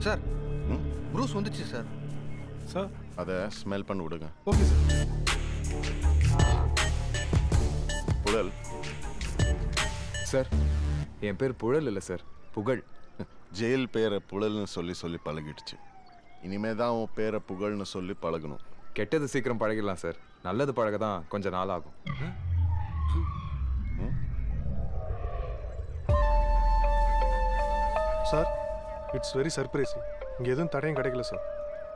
Sir Bruce வந்துச்சு சார். Sir அதை ஸ்மெல் பண்ணி விடுங்க. Okay sir. புழல் சார், என் பேர் புழல் இல்லை சார், புகழ். ஜெயில் பேரை புழல்னு சொல்லி சொல்லி பழகிடுச்சு. இனிமே தான் உன் பேரை புகழ்னு சொல்லி பழகணும். கெட்டது சீக்கிரம் பழகிடலாம் சார், நல்லது பழக தான் கொஞ்சம் நாள் ஆகும். Sir, it's very surprising. இங்கே எதுவும் தடையும் கிடைக்கல சார்.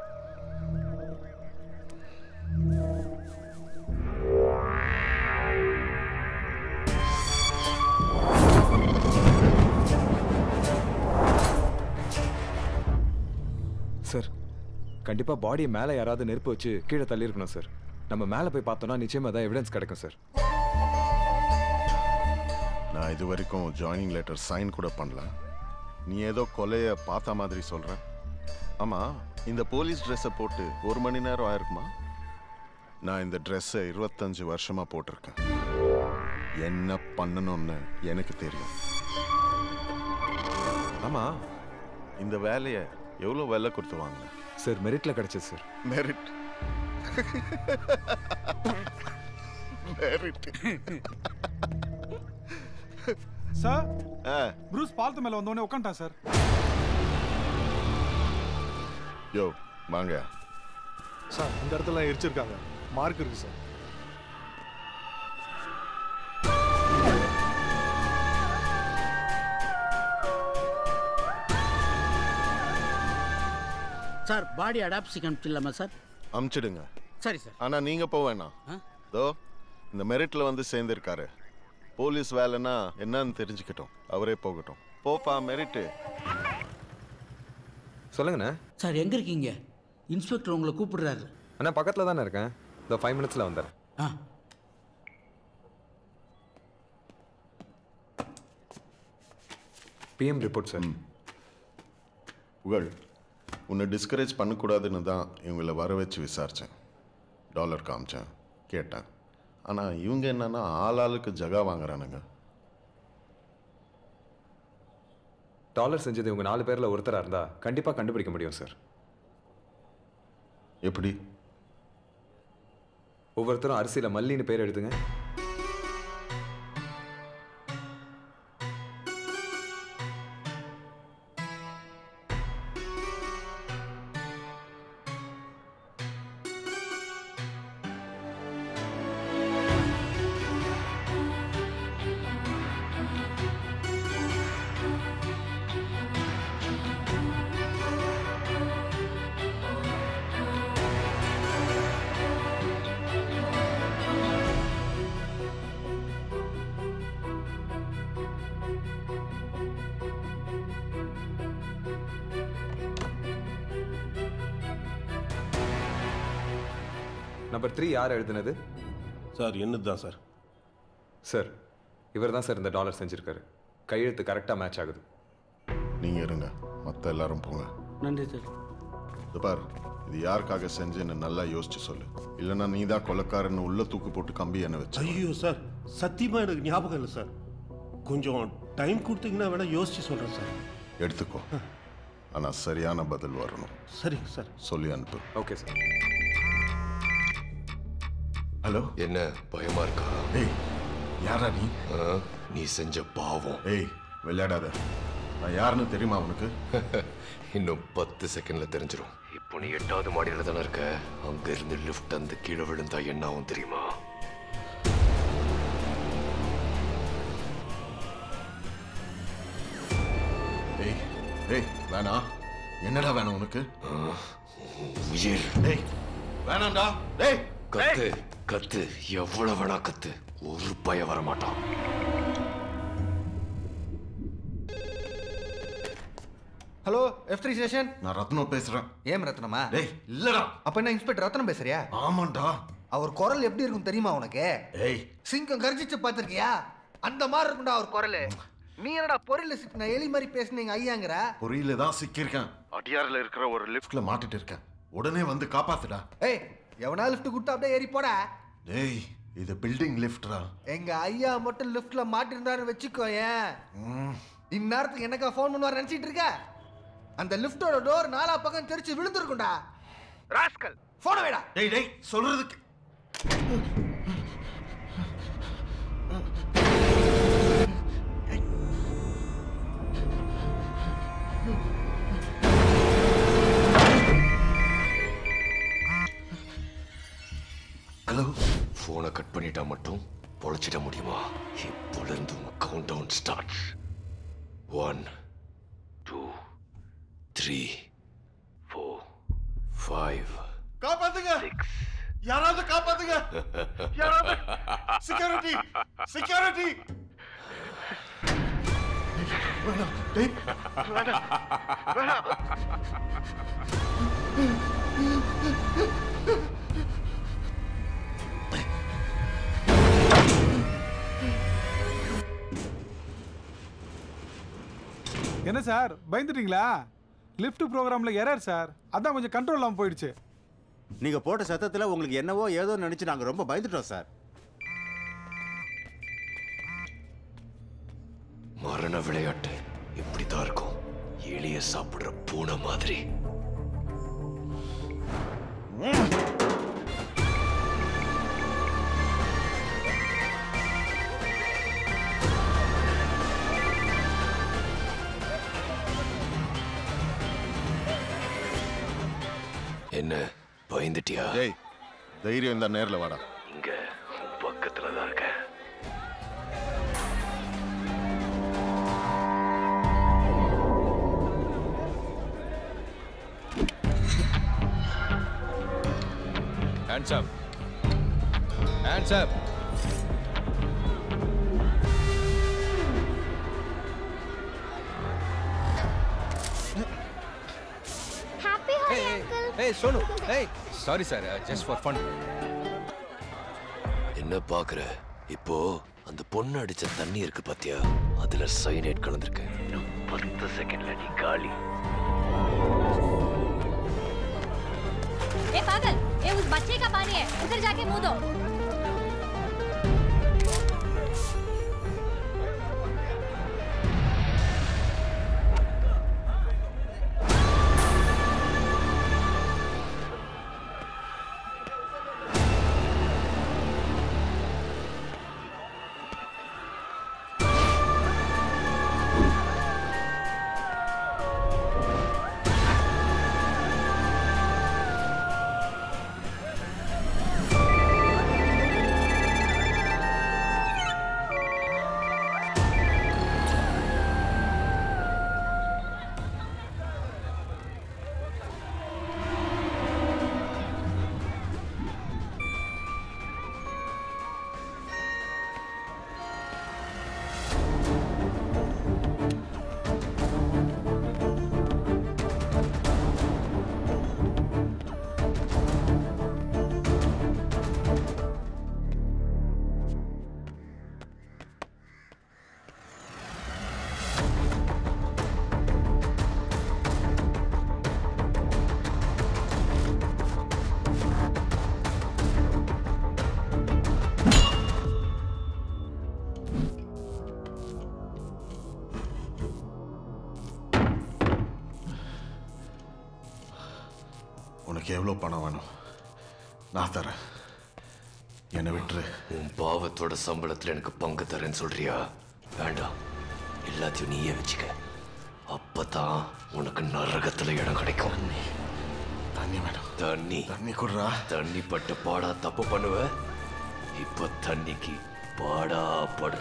சார், கண்டிப்பாக பாடியை மேலே யாராவது நெருப்பு வச்சு கீழே தள்ளியிருக்கணும் சார். நம்ம மேலே போய் பார்த்தோம்னா நிச்சயமாக தான் எவிடன்ஸ் கிடைக்கும் சார். நான் இது வரைக்கும் ஜாயினிங் லெட்டர் சைன் கூட பண்ணல. நீ ஏதோ கொலையை பார்த்த மாதிரி சொல்ற. ஆமாம், இந்த போலீஸ் ட்ரெஸ்ஸை போட்டு 1 மணி நேரம் ஆயிருக்குமா? நான் இந்த ட்ரெஸ்ஸை 25 வருஷமா போட்டிருக்கேன். என்ன பண்ணணும்னு எனக்கு தெரியும். ஆமாம், இந்த வேலையை எவ்வளோ வேலை கொடுத்து வாங்க சார்? மெரிட்ல கிடைச்சது sir. Merit merit sir, Bruce பாலத்து மேல வந்தோடனே உட்காந்துட்டான் சார். யோ வாங்க சார். இந்த இடத்துல எரிச்சிருக்காங்க, மார்க் இருக்கு சார். சார், பாடி அடாப்சிக்கு அனுப்பிச்சிடலாமா சார்? அமுச்சிடுங்க. சரி சார். ஆனால் நீங்கள் போக வேணாம். தோ இந்த மெரிட்டில் வந்து சேர்ந்துருக்காரு. போலீஸ் வேலைன்னா என்னன்னு தெரிஞ்சுக்கிட்டோம். அவரே போகட்டும். போப்பா மெரிட்டு. சொல்லுங்கண்ணே. சார், எங்கே இருக்கீங்க? இன்ஸ்பெக்டர் உங்களை கூப்பிடுறாரு. அண்ணா பக்கத்தில் தானே இருக்கேன். இந்த 5 மினிட்ஸில் வந்துடுறேன். PM report sir. புகழ், உன்னை டிஸ்கரேஜ் பண்ணக்கூடாதுன்னு தான் இவங்களை வர வச்சு விசாரித்தேன். டாலர் காமிச்சேன், கேட்டேன். ஆனால் இவங்க என்னன்னா ஆளாளுக்கு ஜகா வாங்குறானுங்க. டாலர் செஞ்சது இவங்க 4 பேரில் ஒருத்தராக இருந்தால் கண்டிப்பாக கண்டுபிடிக்க முடியும் சார். எப்படி? ஒவ்வொருத்தரும் அரிசியில் மல்லின்னு பேர் எடுத்துங்க. நம்பர் 3 யார் எழுதுனது? சார், என்னது தான் சார். சார், இவர் தான் சார் இந்த டாலர் செஞ்சிருக்காரு. கையெழுத்து கரெக்டாக மேட்ச் ஆகுது. நீங்கள் இருங்க, மற்ற எல்லாரும் போங்க. நன்றி சார். இது பார், இது யாருக்காக செஞ்சேன்னு நல்லா யோசிச்சு சொல்லு. இல்லைன்னா நீ தான் கொலைக்காரன்னு உள்ள தூக்கு போட்டு கம்பி என்ன வச்சு. ஐயோ சார், சத்தியமாக எனக்கு ஞாபகம் இல்லை சார். கொஞ்சம் டைம் கொடுத்தீங்கன்னா வேணா யோசிச்சு சொல்கிறேன் சார். எடுத்துக்கோ, ஆனால் சரியான பதில் வரணும். சரிங்க சார். சொல்லி அனுப்பு. Okay sir. ஹலோ. என்ன பயமா இருக்கா? ஏய், யாரா நீ? நீ செஞ்ச பாவம். ஏய், விளையாடாத. நான் யாருன்னு தெரியுமா உனக்கு? இன்னும் 10 செகண்ட்ல தெரிஞ்சிடும். இப்போ நீ 8வது மாடியில தானே இருக்க. அங்க இருந்து லிஃப்ட் அந்த கீழே விழுந்தா என்ன ஆகும் தெரியுமா? ஏய் ஏய், வேணா. என்னடா வேணும் உனக்கு? உயிர். ஏய், வேணாம்டா. ஏய், கத்து கத்து, எவ்வளவு வேணா கத்து, ஒரு பயம் வர மாட்டான். Hello, F3 station. நான் ரத்னம் பேசுறேன். ஏம் ரத்னமா? டேய், இல்லடா. அப்ப என்ன இன்ஸ்பெக்டர் ரத்னம் பேசுறியா? ஆமாண்டா. அவர் குரல் எப்படி இருக்கும் தெரியுமா உனக்கு? ஏய், சிங்கம் கர்ஜிச்சு பார்த்திருக்கியா? அந்த மாதிரி இருக்கும்டா அவர் குரல். நீ என்னடா பொருள் சிக்கின எலி மாதிரி பேசுனீங்க ஐயாங்கற? பொறியில தான் சிக்கியிருக்கேன். அடியார்ல இருக்கிற ஒரு லிஃப்ட்ல மாட்டிட்டு இருக்கேன். உடனே வந்து காப்பாத்துடா. ஏய், எவனா லிஃப்ட் கொடுத்தா அப்படியே ஏறி போடா. டேய், இது பில்டிங் லிஃப்ட்ரா. எங்க ஐயா மட்டும் லிஃப்ட்ல மாட்டிருந்தாருன்னு வச்சுக்கோயேன், இந்நேரத்துக்கு எனக்கா ஃபோன் பண்ணுவார் நினைச்சிட்டு இருக்க? அந்த லிஃப்டோட டோர் நாலா பக்கம் தெரிச்சு விழுந்துருக்கும்டா. ராஸ்கல் போன வேடா. டேய் டேய் சொல்றதுக்கு ஹலோ. போனை கட் பண்ணிட்டா மட்டும் பொழைச்சிட முடியுமா? இப்போல இருந்து கவுண்ட் டவுன் ஸ்டார்ட்ஸ். 1 2 3 4 5. காப்பாத்துங்க, யாராவது காப்பாத்துங்க, யாராவது செக்யூரிட்டி செக்யூரிட்டி. வேணாம் டேய் வேணாம் வேணாம். என்ன சார் பயந்துட்டீங்களா? லிஃப்ட் ப்ரோக்ராம்ல எரர் சார், அதான் கொஞ்சம் கண்ட்ரோல் இல்லாமல் போயிடுச்சு. நீங்க போட்ட சத்தத்தில் உங்களுக்கு என்னவோ ஏதோ நினைச்சு நாங்க ரொம்ப பயந்துட்டோம் சார். மரண விளையாட்டு இப்படித்தான் இருக்கும். எலிய சாப்பிடுற பூனை மாதிரி. என்ன பயந்துட்டியா? டேய் தைரியம் இந்த நேர்ல வாடா. இங்க பக்கத்துல தான் இருக்க. Hands up. Hands up. Happy Holi, Uncle. Hey, Sonu. Hey, sorry sir, just for fun. என்ன பாக்குற? இப்போ அந்த பொண்ணு அடிச்ச தண்ணி இருக்கு பாத்தியா? அதுல சைனைட் கலந்திருக்கு. இன்னும் 10 செகண்ட்ல நீ காலி. ए पागल, ये उस बच्चे का पानी है, उधर जाके मुंह धो। உனக்கு எவ்வளோ பணம் வேணும்? நான் தரேன், என்னை விட்டுரு. உன் பாவத்தோட சம்பளத்துல எனக்கு பங்கு தரேன்னு சொல்றியா? வேண்டாம், எல்லாத்தையும் நீயே வச்சுக்க. அப்பதான் உனக்கு நரகத்துல இடம் கிடைக்கும். தண்ணி வேணும். தண்ணி தண்ணி குடுறா. தண்ணி பட்டு பாடா தப்பு பண்ணுவ. இப்ப தண்ணிக்கு பாடா படுற.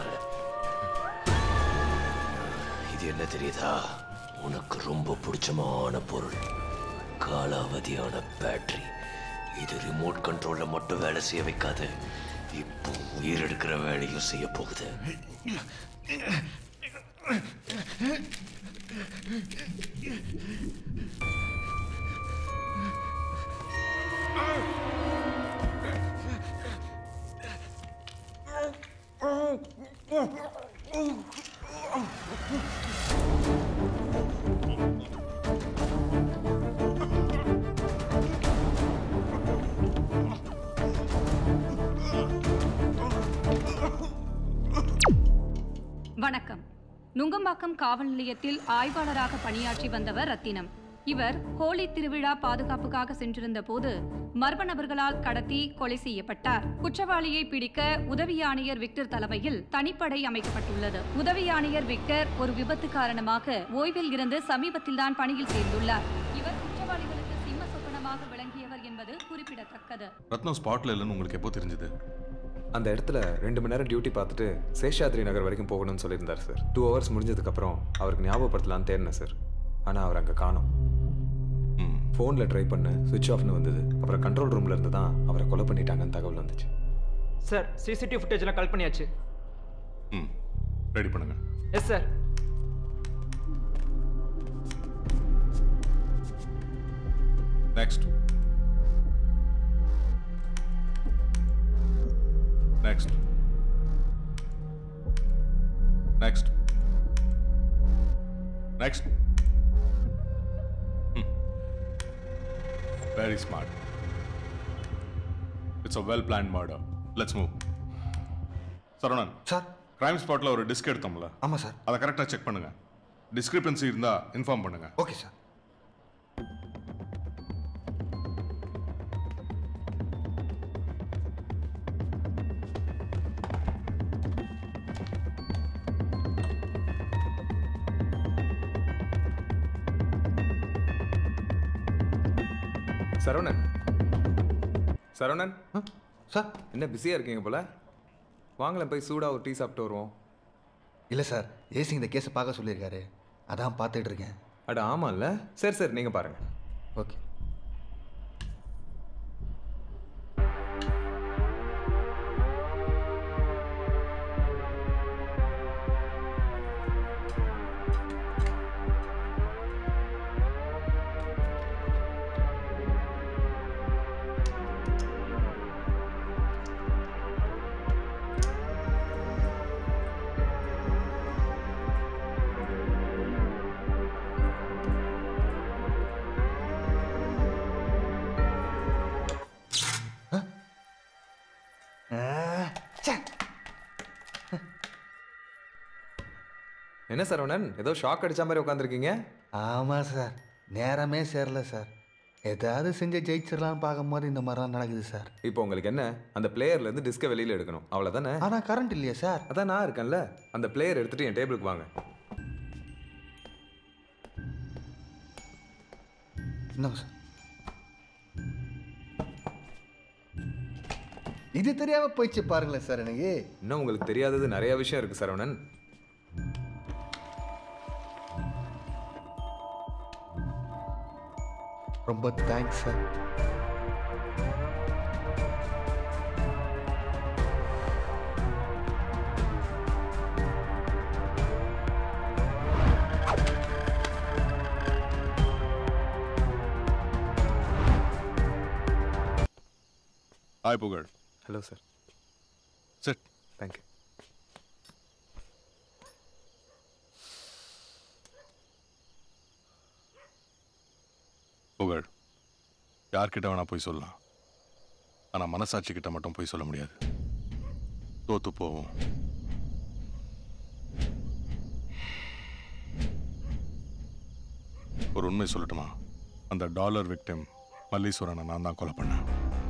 இது என்ன தெரியுதா? உனக்கு ரொம்ப பிடிச்சமான பொருள், காலாவதியான பேட்டரி. இது ரிமோட் கண்ட்ரோல்ல மட்டும் வேலை செய்ய வைக்காது, இப்போ உயிர் எடுக்கிற வேலையும் செய்ய போகுது. வணக்கம். நுங்கம்பாக்கம் காவல் நிலையத்தில் ஆய்வாளராக பணியாற்றி வந்தவர் ரத்தினம். இவர் ஹோலி திருவிழா பாதுகாப்புக்காக சென்றிருந்த போது மர்ம நபர்களால் கடத்தி கொலை செய்யப்பட்டார். குற்றவாளியை பிடிக்க உதவி ஆணையர் விக்டர் தலைமையில் தனிப்படை அமைக்கப்பட்டுள்ளது. உதவி ஆணையர் விக்டர் ஒரு விபத்து காரணமாக ஓய்வில் இருந்து சமீபத்தில்தான் பணியில் சேர்ந்துள்ளார். இவர் குற்றவாளிகளுக்கு சிம்ம சொப்பனமாக விளங்கியவர் என்பது குறிப்பிடத்தக்கது. ரத்னம் ஸ்பாட்ல இல்லைன்னு உங்களுக்கு எப்போ தெரிஞ்சது? அந்த இடத்துல 2 மணி நேரம் டியூட்டி பார்த்துட்டு சேஷாத்ரி நகர் வரைக்கும் போகணும்னு சொல்லியிருந்தார் சார். 2 hours முடிஞ்சதுக்கப்புறம் அவருக்கு ஞாபகப்படுத்தலான்னு தேடினேன் சார். ஆனால் அவர் அங்கே காணோம். ஃபோனில் ட்ரை பண்ண சுவிட்ச் ஆஃப்னு வந்தது. அப்புறம் கண்ட்ரோல் ரூமில் இருந்து தான் அவரை கொலை பண்ணிட்டாங்கன்னு தகவல் வந்துச்சு. சார் சிசிடிவி ஃபுட்டேஜ்லாம் கல் பண்ணியாச்சு. ரெடி பண்ணுங்க. Yes sir. Next. Next. Next. Next. Very smart. It's a well-planned murder. Let's move. Saravanan sir, crime ஸ்பாட்ல ஒரு டிஸ்க் எடுத்தோம்ல? ஆமாம் சார். அதை கரெக்டாக செக் பண்ணுங்க. டிஸ்கிரிபன்சி இருந்தா இன்ஃபார்ம் பண்ணுங்க. Okay sir. Saravanan, Saravanan sir, என்ன பிஸியாக இருக்கீங்க போல? வாங்கலாம் போய் சூடாக ஒரு டீ சாப்பிட்டு வருவோம். இல்லை சார், ஏசி இந்த கேஸை பார்க்க சொல்லியிருக்காரு, அதான் பார்த்துட்டு இருக்கேன். அட ஆமாம்ல. சரி சரி, நீங்கள் பாருங்கள். ஓகே. என்ன சரவணன், ஏதோ ஷாக் அடிச்ச மாதிரி உட்காந்துருக்கீங்க? ஆமாம் சார், நேரமே சேரல சார். ஏதாவது செஞ்சு ஜெயிச்சிடலான்னு பார்க்கும்போது இந்த மாதிரிலாம் நடக்குது சார். இப்போ உங்களுக்கு என்ன, அந்த பிளேயர்லேருந்து டிஸ்கை வெளியில் எடுக்கணும், அவ்வளோதானே? ஆனால் கரண்ட் இல்லையா சார்? அதான் நான் இருக்கேன்ல. அந்த பிளேயர் எடுத்துகிட்டு என் டேபிளுக்கு வாங்க. என்னங்க சார், இது தெரியாமல் போயிடுச்சு பாருங்களேன் சார். எனக்கு இன்னும் உங்களுக்கு தெரியாதது நிறைய விஷயம் இருக்குது சரவணன். ரொம்ப thanks sir. Hi Pugazh. Hello sir. Sit. Thank you. Pugazh, யார்கிட்ட வேணா போய் சொல்லலாம், ஆனால் மனசாட்சி கிட்ட மட்டும் போய் சொல்ல முடியாது. தோத்து போவோம். ஒரு உண்மை சொல்லட்டுமா? அந்த டாலர் விக்டிம் மல்லீஸ்வரனை நான் தான் கொலை பண்ணேன்.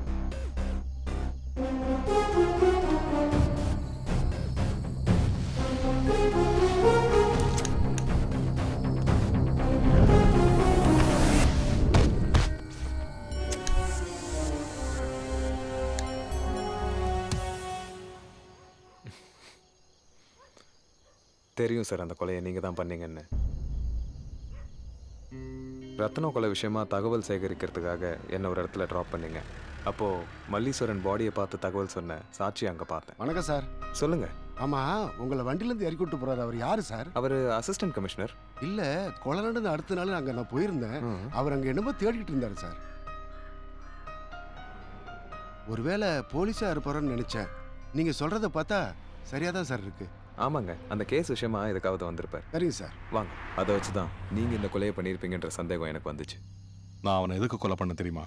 தெரியும் சார், அந்த கொலையை நீங்கள் தான் பண்ணீங்கன்னு. ரத்னம் கொலை விஷயமா தகவல் சேகரிக்கிறதுக்காக என்ன ஒரு இடத்துல ட்ராப் பண்ணீங்க. அப்போது மல்லீஸ்வரன் பாடியை பார்த்து தகவல் சொன்ன சாட்சி அங்கே பார்த்தேன். வணக்கம் சார். சொல்லுங்கள். ஆமாம், உங்களை வண்டியிலேருந்து இறக்கி விட்டு போகிறார் அவர் யார் சார்? அவர் அசிஸ்டன்ட் கமிஷனர். இல்லை, கொலை நடந்து அடுத்த நாள் அங்கே நான் போயிருந்தேன். அவர் அங்கே என்னமோ தேடிக்கிட்டு இருந்தார் சார். ஒருவேளை போலீஸாக இருப்பாரோன்னு நினச்சேன். நீங்கள் சொல்கிறத பார்த்தா சரியாக தான் சார் இருக்குது. ஆமாங்க, அந்த கேஸ் விஷயமா இதுக்காவது வந்திருப்பார். சரிங்க சார். வாங்க. அதை வச்சு தான் நீங்கள் இந்த கொலையை பண்ணியிருப்பீங்கன்ற சந்தேகம் எனக்கு வந்துச்சு. நான் அவனை எதுக்கு கொலை பண்ண தெரியுமா?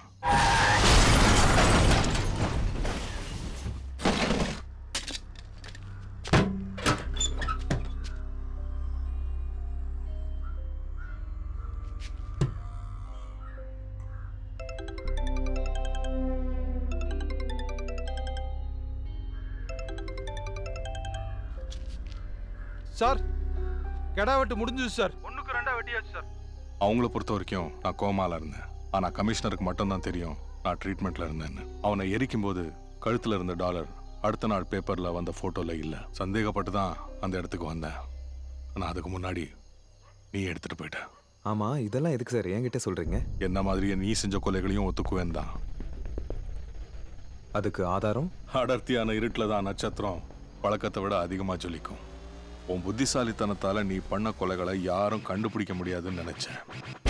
சார் கெடா வெட்டு முடிஞ்சது சார். 1க்கு 2 வெட்டியாச்சு சார். அவங்கள பொறுத்த வரைக்கும் நான் கோமால இருந்தேன். ஆனா கமிஷனருக்கு மட்டும்தான் தெரியும் நான் ட்ரீட்மெண்ட்ல இருந்தேன்னு. அவனை எரிக்கும் போது கழுத்துல இருந்த டாலர் அடுத்த நாள் பேப்பர்ல வந்த போட்டோல இல்ல. சந்தேகப்பட்டு தான் அந்த இடத்துக்கு வந்தேன். ஆனா அதுக்கு முன்னாடி நீ எடுத்துட்டு போயிட்ட. ஆமா, இதெல்லாம் எதுக்கு சார் என்கிட்ட சொல்றீங்க? என்ன மாதிரியே நீ செஞ்ச கொலைகளையும் ஒத்துக்குவேன் தான். அதுக்கு ஆதாரம்? அடர்த்தியான இருட்டில் தான் நட்சத்திரம் பழக்கத்தை விட அதிகமாக ஜொலிக்கும். உன் புத்திசாலித்தனத்தால நீ பண்ண கொலைகளை யாரும் கண்டுபிடிக்க முடியாதுன்னு நினைச்சேன்.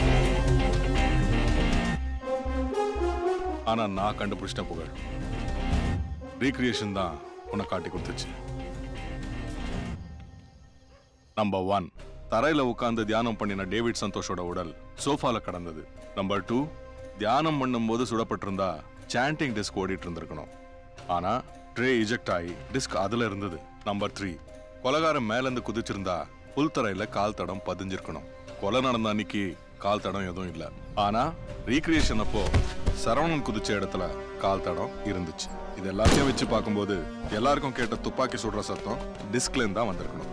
ஆனா நான் கண்டுபிடிச்சிட்டேன் புகழ். ரீக்ரியேஷன் தான் உன்னை காட்டி கொடுத்துச்சு. நம்பர் 1, தரையில உட்கார்ந்து தியானம் பண்ணின டேவிட் சந்தோஷோட உடல் சோஃபால கடந்தது. நம்பர் 2, தியானம் பண்ணும்போது சுடப்பட்டிருந்தா சாண்டிங் டிஸ்க் ஓடிட்டு இருந்திருக்கணும். ஆனா ட்ரே இஜெக்ட் ஆகி டிஸ்க் அதுல இருந்தது. நம்பர் 3, கொலைகாரன் மேலேருந்து குதிச்சிருந்தா புல்தரையில கால் தடம் பதிஞ்சிருக்கணும். கொலை நடந்த அன்னைக்கு கால் தடம் எதுவும் இல்லை. ஆனா ரீக்ரியேஷன் அப்போ சரவணன் குதிச்ச இடத்துல கால் தடம் இருந்துச்சு. இது எல்லாத்தையும் வச்சு பார்க்கும்போது எல்லாருக்கும் கேட்ட துப்பாக்கி சுடுற சத்தம் டிஸ்க்ல இருந்தா வந்திருக்கணும்.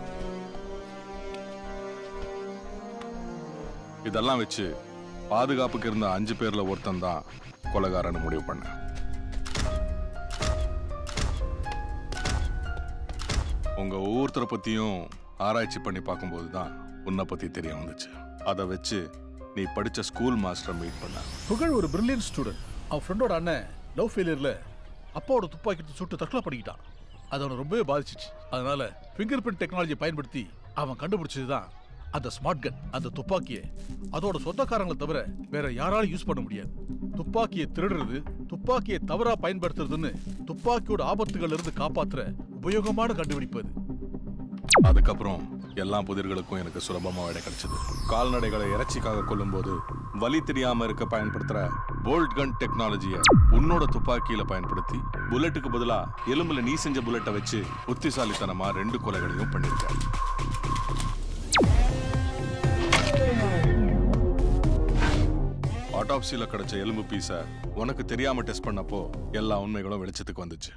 இதெல்லாம் வச்சு பாதுகாப்புக்கு இருந்த 5 பேர்ல ஒருத்தன் தான் கொலைகாரன்னு முடிவு பண்ண. உங்க ஒவ்வொருத்தரை பத்தியும் ஆராய்ச்சி பண்ணி பார்க்கும்போது தான் உன்னை பத்தி தெரிய வந்துச்சு. அதை வச்சு நீ படிச்ச ஸ்கூல் மாஸ்டரை மீட் பண்ண. புகழ் ஒரு பிரில்லியன்ட் ஸ்டூடெண்ட். அவன் ஃப்ரெண்டோட அண்ணன் லவ் ஃபெயிலியர்ல அப்பாவோட துப்பாக்கி எடுத்து சுட்டு தற்கொலை பண்ணிக்கிட்டான். அது அவனை ரொம்பவே பாதிச்சிச்சு. அதனால ஃபிங்கர் பிரிண்ட் டெக்னாலஜியை பயன்படுத்தி அவன் கண்டுபிடிச்சதுதான் அந்த ஸ்மார்ட் கன். அந்த துப்பாக்கியை அதோட சொந்தக்காரங்களை தவிர வேற யாராலும் யூஸ் பண்ண முடியாது. துப்பாக்கியை திருடுறது, துப்பாக்கியை தவறா பயன்படுத்துறதுன்னு துப்பாக்கியோட ஆபத்துகள் இருந்து காப்பாத்துற உபயோகமான கண்டுபிடிப்பது. அதுக்கப்புறம் எல்லா புதிர்களுக்கும் எனக்கு சுலபமா விடை கிடைச்சது. கால்நடைகளை இறைச்சிக்காக கொல்லும் போது வலி தெரியாம இருக்க பயன்படுத்துற போல்ட் கன் டெக்னாலஜியை உன்னோட துப்பாக்கியில பயன்படுத்தி புல்லட்டுக்கு பதிலா எலும்புல நீ செஞ்ச புல்லட்டை வச்சு புத்திசாலித்தனமா 2 கொலைகளையும் பண்ணிருக்க. ஆட்டாப்சியில கிடைச்ச எலும்பு பீஸ உனக்கு தெரியாம டெஸ்ட் பண்ணப்போ எல்லா உண்மைகளும் வெளிச்சத்துக்கு வந்துச்சு.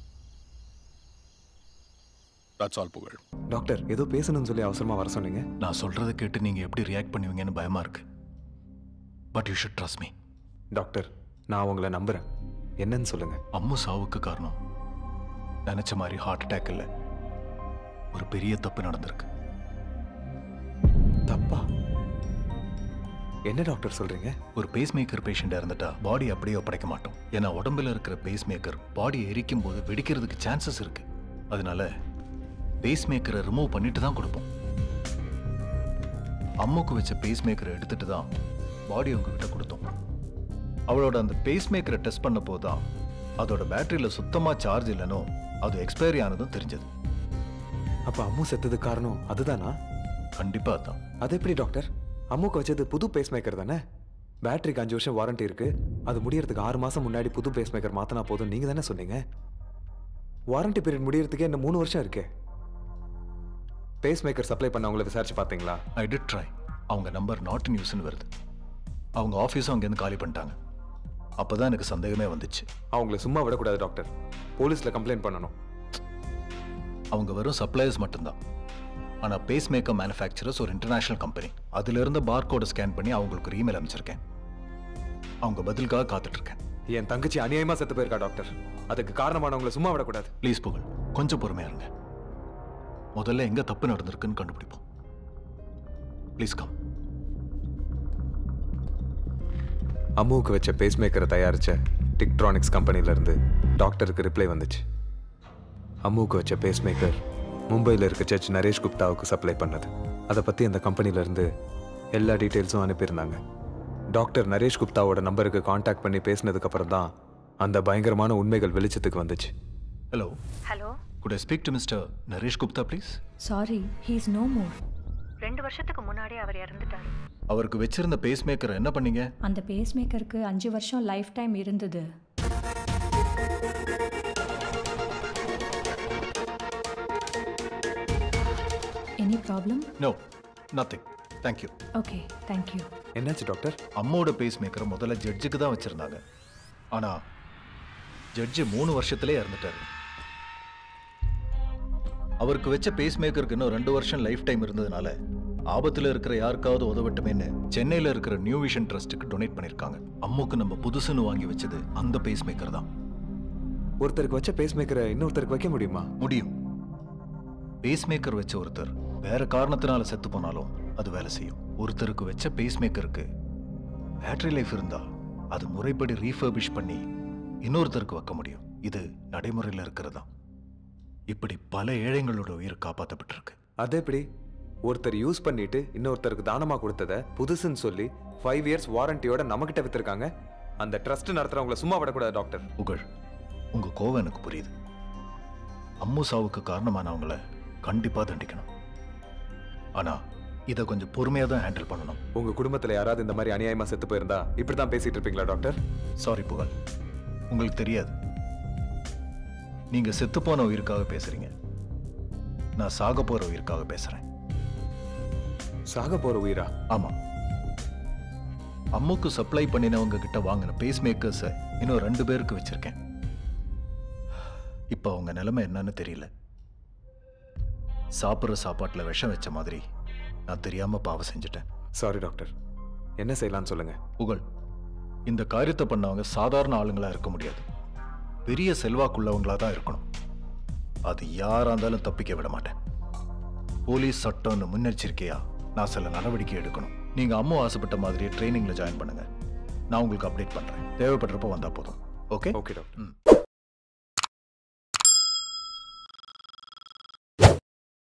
That's all புகழ். டாக்டர் ஏதோ பேசணும்னு சொல்லி அவசரமா வர சொன்னீங்க. நான் சொல்றதை கேட்டு நீங்க எப்படி ரியாக்ட் பண்ணுவீங்கன்னு பயமா இருக்கு. But you should trust me. Doctor நான் உங்களை நம்புறேன். என்னன்னு சொல்லுங்க. அம்மு சாவுக்கு காரணம் நினைச்ச மாதிரி ஹார்ட் அட்டாக் இல்லை, ஒரு பெரிய தப்பு நடந்திருக்கு. தப்பா? என்ன டாக்டர் சொல்றீங்க? ஒரு பேஸ் மேக்கர் பேஷண்ட் இறந்துட்டா பாடி அப்படியே ஒப்படைக்க மாட்டோம். ஏன்னா உடம்புல இருக்கிற பேஸ் மேக்கர் பாடியை எரிக்கும் போது வெடிக்கிறதுக்கு சான்சஸ் இருக்கு. அதனால பேஸ் மேக்கரை ரிமூவ் பண்ணிட்டு தான் கொடுப்போம். அம்முக்கு வச்ச பேஸ் மேக்கரை எடுத்துட்டு தான் பாடி உங்ககிட்ட கொடுத்தோம். அவளோட அந்த பேஸ் மேக்கரை டெஸ்ட் பண்ண போதுதான் அதோட பேட்டரியில சுத்தமா சார்ஜ் இல்லைனோ அது எக்ஸ்பைரி ஆனதும் தெரிஞ்சது. அப்ப அம்மு செத்ததுக்கு காரணம் அதுதானா? கண்டிப்பா தான். அது எப்படி டாக்டர்? அம்முக்கு வச்சது புது பேஸ் மேக்கர் தானே? பேட்டரிக்கு 5 வருஷம் வாரண்டி இருக்கு. அது முடியறதுக்கு 6 மாசம் முன்னாடி புது பேஸ் மேக்கர் மாத்தினா போதும் நீங்க தானே சொன்னீங்க. வாரண்டி பீரியட் முடியறதுக்கே இன்னும் 3 வருஷம் இருக்கு. பேஸ் மேக்கர் சப்ளை பண்ணவங்களை விசாரிச்சு பார்த்தீங்களா? I did try. அவங்க நம்பர் நாட் இன் யூஸ்னு வருது. அவங்க ஆஃபீஸும் அங்கேருந்து காலி பண்ணிட்டாங்க. அப்போதான் எனக்கு சந்தேகமே வந்துச்சு. அவங்கள சும்மா விடக்கூடாது டாக்டர். போலீஸில் கம்ப்ளைண்ட் பண்ணணும். அவங்க வெறும் சப்ளையர்ஸ் மட்டும்தான். ஆனால் பேஸ் மேக்கர் மேனுஃபேக்சரர்ஸ் ஒரு இன்டர்நேஷனல் கம்பெனி. அதிலிருந்து பார்கோடை ஸ்கேன் பண்ணி அவங்களுக்கு ஒரு இமெயில் அனுப்பிச்சிருக்கேன். அவங்க பதிலுக்காக காத்துட்ருக்கேன். என் தங்கச்சி அநியாயமாக செத்து போயிருக்கா டாக்டர். அதுக்கு காரணமானவங்களை சும்மா விடக்கூடாது. ப்ளீஸ் புகழ், கொஞ்சம் பொறுமையா இருங்க. முதல்ல எங்க தப்பு நடந்திருக்குன்னு கண்டுபிடிப்போம். Please come. அம்முவுக்கு வச்ச பேஸ் மேக்கரை தயாரித்த டிக்ட்ரானிக்ஸ் கம்பெனிலேருந்து டாக்டருக்கு ரிப்ளை வந்துச்சு. அம்முவுக்கு வச்ச பேஸ் மேக்கர் மும்பையில் இருக்க ஜட்ஜ் நரேஷ் குப்தாவுக்கு சப்ளை பண்ணது. அதை பற்றி அந்த கம்பெனிலேருந்து எல்லா டீட்டெயில்ஸும் அனுப்பியிருந்தாங்க. டாக்டர் நரேஷ் குப்தாவோட நம்பருக்கு காண்டாக்ட் பண்ணி பேசினதுக்கப்புறம் தான் அந்த பயங்கரமான உண்மைகள் வெளிச்சத்துக்கு வந்துச்சு. Hello. Hello. Could I speak to Mr. Naresh Gupta, please? Sorry, he is no more. 2 வருஷத்துக்கு முன்னாடி அவர் இறந்துட்டார். அவருக்கு வச்சிருந்த பேஸ் மேக்கர் என்ன பண்ணீங்க? அந்த பேஸ் மேக்கருக்கு 5 வருஷம் லைஃப் டைம் இருந்தது. Any problem? No, nothing. Thank you. Okay, thank you. என்னாச்சு டாக்டர்? அம்மோட பேஸ் மேக்கர் முதல்ல ஜட்ஜுக்கு தான் வச்சிருந்தாங்க. ஆனா ஜட்ஜு 3 வருஷத்திலே இறந்துட்டாரு. அவருக்கு வச்ச பேஸ் மேக்கருக்கு இன்னும் 2 வருஷம் லைஃப் டைம் இருந்ததுனால ஆபத்துல இருக்கிற யாருக்காவது உதவட்டுமேன்னு சென்னையில இருக்கிற நியூ விஷன் ட்ரஸ்ட்டுக்கு டொனேட் பண்ணிருக்காங்க. அம்முக்கு நம்ம புதுசுன்னு வாங்கி வச்சது அந்த பேஸ் மேக்கர் தான். ஒருத்தருக்கு வச்ச பேஸ் மேக்கரை இன்னொருத்தருக்கு வைக்க முடியுமா? முடியும். பேஸ் மேக்கர் வச்ச ஒருத்தர் வேற காரணத்தினால செத்து போனாலும் அது வேலை செய்யும். ஒருத்தருக்கு வச்ச பேஸ் மேக்கருக்கு பேட்டரி லைஃப் இருந்தா அது முறைப்படி ரீஃபர்பிஷ் பண்ணி இன்னொருத்தருக்கு வைக்க முடியும். இது நடைமுறையில் இருக்கிறதா. இப்படி பல ஏழைங்களோட உயிர் காப்பாற்றப்பட்டிருக்கு. அது எப்படி? ஒருத்தர் யூஸ் பண்ணிட்டு இன்னொருத்தருக்கு தானமா கொடுத்ததை புதுசுன்னு சொல்லி 5 இயர்ஸ் வாரண்டியோட நம்மகிட்ட வித்திருக்காங்க. அந்த ட்ரஸ்ட் நடத்துறவங்கள சும்மா விடக்கூடாது டாக்டர். புகழ், உங்க கோவம் எனக்கு புரியுது. அம்மு சாவுக்கு காரணமானவங்கள கண்டிப்பா தண்டிக்கணும். ஆனா இதை கொஞ்சம் பொறுமையா தான் ஹேண்டில் பண்ணணும். உங்க குடும்பத்துல யாராவது இந்த மாதிரி அநியாயமா செத்து போயிருந்தா இப்படிதான் பேசிட்டு இருப்பீங்களா டாக்டர்? சாரி புகழ், உங்களுக்கு தெரியாது. நீங்க செத்து போன உயிருக்காக பேசுறீங்க. நான் சாக போற உயிருக்காக பேசுறேன். சாக போற உயிரா? ஆமா. அம்முக்கு சப்ளை பண்ணினவங்க கிட்ட வாங்கின பேஸ் மேக்கர்ஸ இன்னும் 2 பேருக்கு வச்சிருக்கேன். இப்ப அவங்க நிலைமை என்னன்னு தெரியல. சாப்பிட்ற சாப்பாட்டுல விஷம் வச்ச மாதிரி நான் தெரியாம பாவம் செஞ்சுட்டேன். Sorry doctor. என்ன செய்யலாம்னு சொல்லுங்க. புகழ், இந்த காரியத்தை பண்ணவங்க சாதாரண ஆளுங்களா இருக்க முடியாது. பெரிய செல்வாக்குள்ளவங்களா தான் இருக்கணும். அது யாரா இருந்தாலும் தப்பிக்க விட மாட்டேன். போலீஸ் சட்டம்னு முன்னெச்சரிக்கையா நான் சில நடவடிக்கை எடுக்கணும். நீங்க அம்மு ஆசைப்பட்ட மாதிரியே ட்ரைனிங்ல ஜாயின் பண்ணுங்க. நான் உங்களுக்கு அப்டேட் பண்றேன். தேவைப்படுறப்போ வந்தா போதும். ஓகே? Okay doctor.